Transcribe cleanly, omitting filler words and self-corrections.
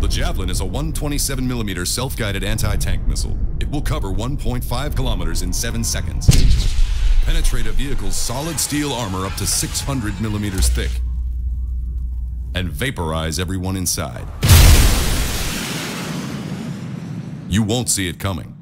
The Javelin is a 127mm self-guided anti-tank missile. It will cover 1.5 kilometers in 7 seconds. Penetrate a vehicle's solid steel armor up to 600mm thick. And vaporize everyone inside. You won't see it coming.